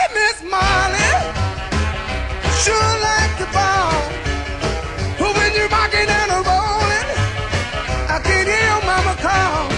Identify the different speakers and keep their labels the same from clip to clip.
Speaker 1: Miss Molly, sure like the ball. But when you're rocking and a rolling, I can hear your mama call.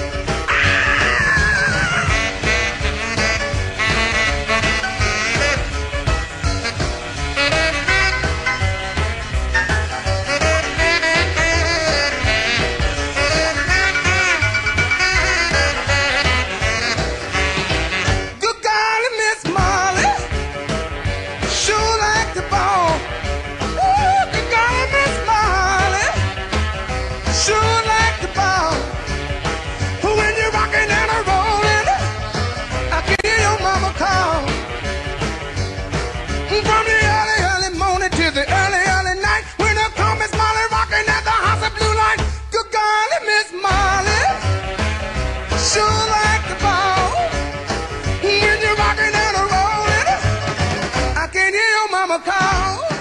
Speaker 1: From the early, early morning to the early, early night, when I come Miss Molly rocking at the house of blue light. Good golly, Miss Molly, sure like the ball. When you're rocking and a rolling, I can hear your mama call.